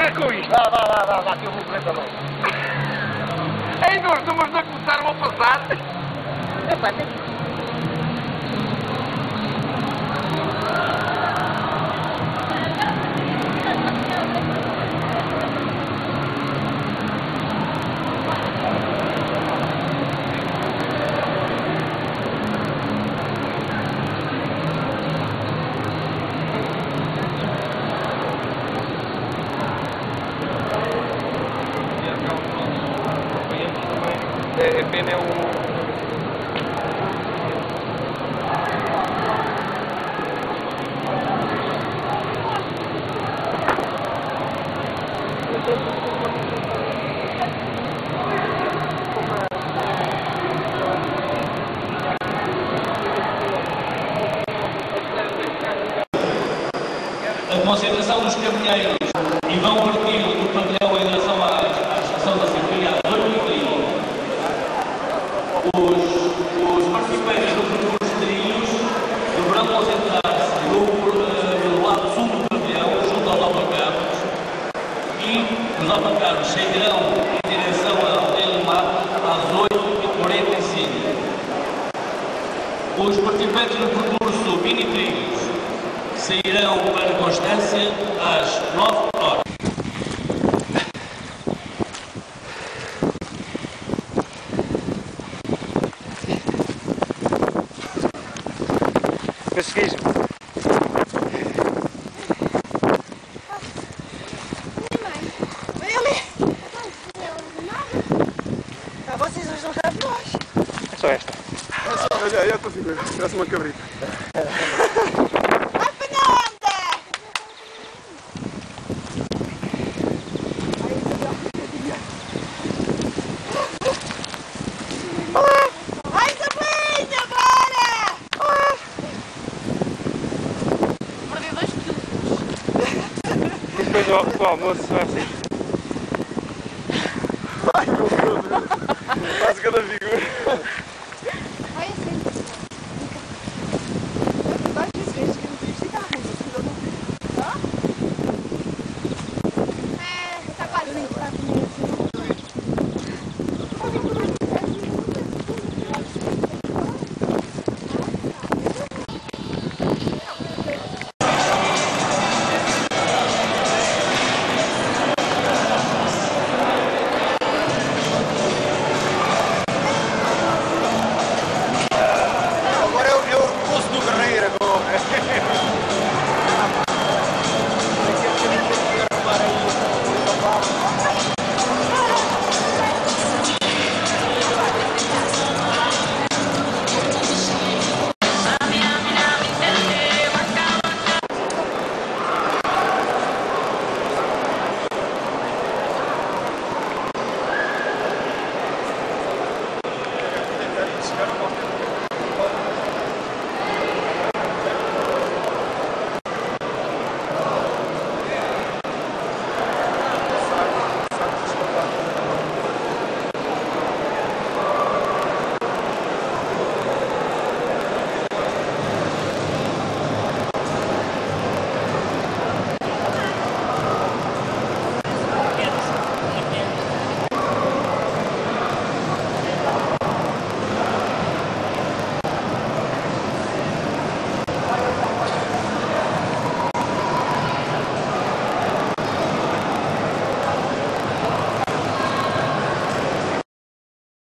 correr com isto. Vá, que eu vou correr também. Ei, nós números já começaram a passar. Epá, tem que... É pena é o... A concentração dos caminhoneiros e vão partir do pavilhão em direção à estação da Serraria às 8h30. Os participantes do percurso de trilhos deverão concentrar-se no lado sul do pavilhão, junto aos autocarros, e os autocarros sairão em direção ao Aldeia do Mato às 8h45. Os participantes do percurso mini-trilhos sairão para Constância às 9h. Conseguiste? Vocês hoje não sabem nós. É só esta. Já estou a figurar. Parece uma cabrita. Depois do almoço vai assim. Ai, meu Deus. Faz cada figura.